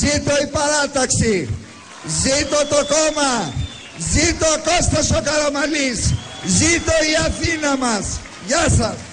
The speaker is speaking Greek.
Ζήτω η παράταξη. Ζήτω το κόμμα. Ζήτω ο Κώστας ο Καραμανλής. Ζήτω η Αθήνα μας. Γεια σας.